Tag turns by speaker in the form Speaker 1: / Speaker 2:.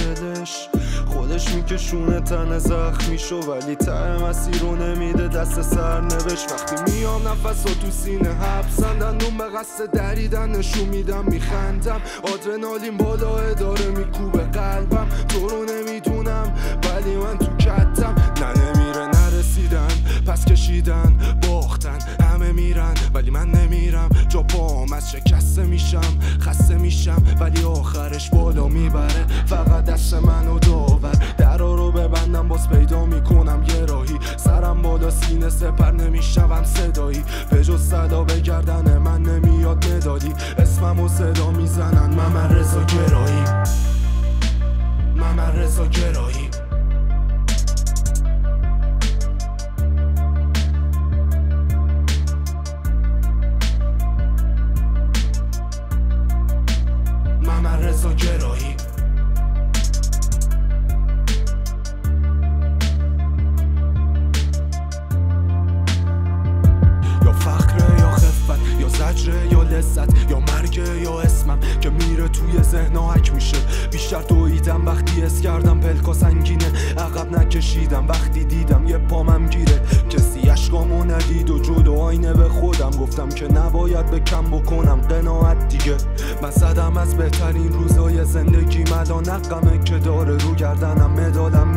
Speaker 1: دلش خودش میکشونه تن زخمیشو، ولی ته مسیر رو نمیده دست سرنوشت. وقتی میام نفس و تو سینه حبسن، دندون به قصد دریدن نشون میدم میخندم، آدرنالین بالا داره میکوبه قلبم. تو رو نمیدونم ولی من تو کتم، نه نمیره نرسیدن پس کشیدن باختن، همه میرن ولی من نمیرم، جا پام از شکسته میشم خسته میشم، ولی آخرش بالا میبره فقط دست منو داور. درا رو ببندم باز پیدا میکنم یه راهی، سرم بالا سینه سپر نمیشنوم صدایی، به جز صدا به گردن من نمیاد مدالی، اسممو صدا میزنن ممر رضا گرایی، ممر رضا گرایی. ممر رضا گرایی. یا فقره یا خفت، یا زجره یا لذت، یا مرگه یا اسمم که میره توی ذهن حک میشه. بیشتر دویدم وقتی حس کردم پلکا سنگینه، عقب نکشیدم وقتی دیدم یه پامم گیره. کسی اشکامو ندید و جلو آینه به خودم گفتم که نباید به کم بکنم قناعت دیگه. من زدم از بهترین روزای زندگی، الان نقمه که داره رو گردنم مدالم